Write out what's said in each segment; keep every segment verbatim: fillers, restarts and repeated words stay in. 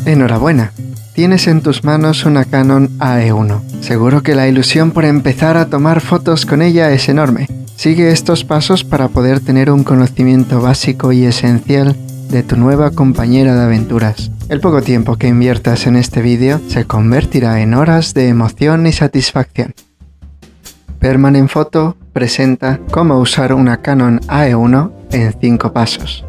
Enhorabuena, tienes en tus manos una Canon A E uno. Seguro que la ilusión por empezar a tomar fotos con ella es enorme. Sigue estos pasos para poder tener un conocimiento básico y esencial de tu nueva compañera de aventuras. El poco tiempo que inviertas en este vídeo se convertirá en horas de emoción y satisfacción. Permanent Photo presenta cómo usar una Canon A E uno en cinco pasos.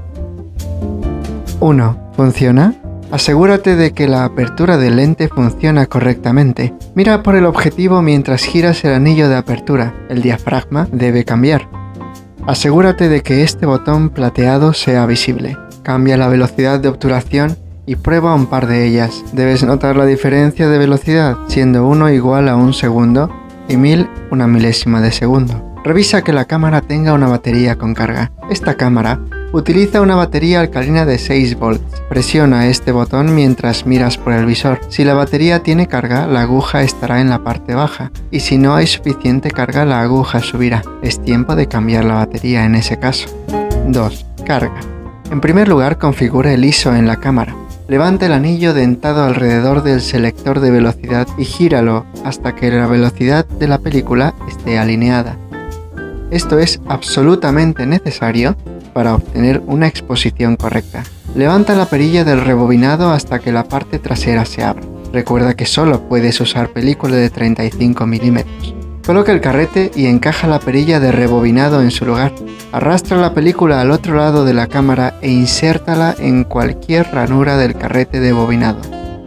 uno. ¿Funciona? Asegúrate de que la apertura del lente funciona correctamente. Mira por el objetivo mientras giras el anillo de apertura. El diafragma debe cambiar. Asegúrate de que este botón plateado sea visible. Cambia la velocidad de obturación y prueba un par de ellas. Debes notar la diferencia de velocidad, siendo uno igual a un segundo y mil una milésima de segundo. Revisa que la cámara tenga una batería con carga. Esta cámara utiliza una batería alcalina de seis volts. Presiona este botón mientras miras por el visor. Si la batería tiene carga, la aguja estará en la parte baja, y si no hay suficiente carga, la aguja subirá. Es tiempo de cambiar la batería en ese caso. dos. Carga. En primer lugar, configura el I S O en la cámara. Levanta el anillo dentado alrededor del selector de velocidad y gíralo hasta que la velocidad de la película esté alineada. Esto es absolutamente necesario para obtener una exposición correcta. Levanta la perilla del rebobinado hasta que la parte trasera se abra. Recuerda que solo puedes usar película de treinta y cinco milímetros. Coloca el carrete y encaja la perilla de rebobinado en su lugar. Arrastra la película al otro lado de la cámara e insértala en cualquier ranura del carrete de bobinado.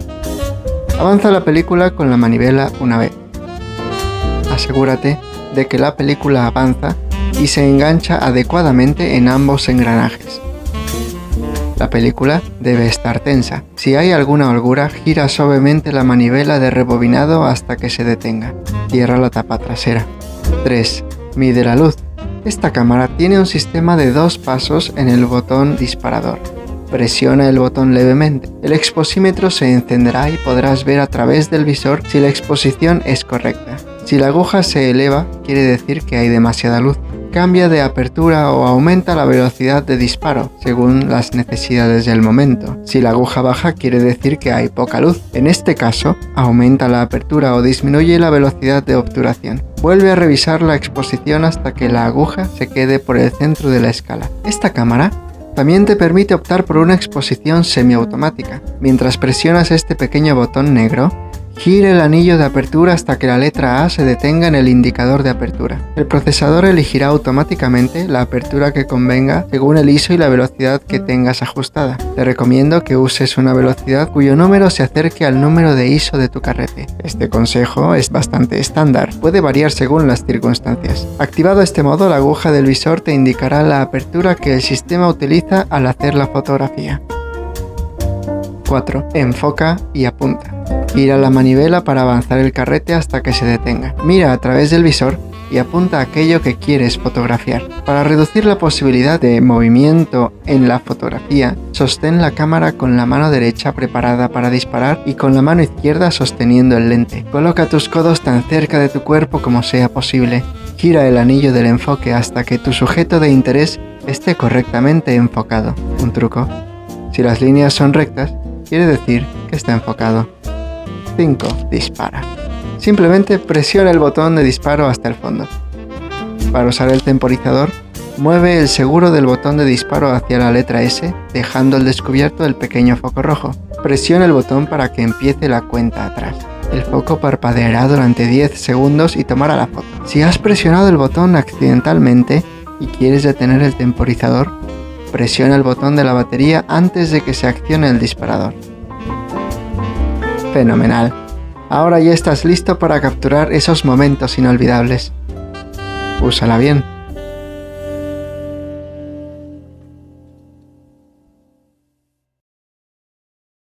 Avanza la película con la manivela una vez. Asegúrate de que la película avanza y se engancha adecuadamente en ambos engranajes. La película debe estar tensa. Si hay alguna holgura, gira suavemente la manivela de rebobinado hasta que se detenga. Cierra la tapa trasera. tres. Mide la luz. Esta cámara tiene un sistema de dos pasos en el botón disparador. Presiona el botón levemente. El exposímetro se encenderá y podrás ver a través del visor si la exposición es correcta. Si la aguja se eleva, quiere decir que hay demasiada luz. Cambia de apertura o aumenta la velocidad de disparo, según las necesidades del momento. Si la aguja baja, quiere decir que hay poca luz. En este caso, aumenta la apertura o disminuye la velocidad de obturación. Vuelve a revisar la exposición hasta que la aguja se quede por el centro de la escala. Esta cámara también te permite optar por una exposición semiautomática. Mientras presionas este pequeño botón negro, gira el anillo de apertura hasta que la letra A se detenga en el indicador de apertura. El procesador elegirá automáticamente la apertura que convenga según el I S O y la velocidad que tengas ajustada. Te recomiendo que uses una velocidad cuyo número se acerque al número de I S O de tu carrete. Este consejo es bastante estándar, puede variar según las circunstancias. Activado este modo, la aguja del visor te indicará la apertura que el sistema utiliza al hacer la fotografía. cuatro. Enfoca y apunta. Gira la manivela para avanzar el carrete hasta que se detenga. Mira a través del visor y apunta aquello que quieres fotografiar. Para reducir la posibilidad de movimiento en la fotografía, sostén la cámara con la mano derecha preparada para disparar y con la mano izquierda sosteniendo el lente. Coloca tus codos tan cerca de tu cuerpo como sea posible. Gira el anillo del enfoque hasta que tu sujeto de interés esté correctamente enfocado. Un truco: si las líneas son rectas, quiere decir que está enfocado. cinco. Dispara. Simplemente presiona el botón de disparo hasta el fondo. Para usar el temporizador, mueve el seguro del botón de disparo hacia la letra S, dejando al descubierto el pequeño foco rojo. Presiona el botón para que empiece la cuenta atrás. El foco parpadeará durante diez segundos y tomará la foto. Si has presionado el botón accidentalmente y quieres detener el temporizador, presiona el botón de la batería antes de que se accione el disparador. Fenomenal. Ahora ya estás listo para capturar esos momentos inolvidables. Úsala bien.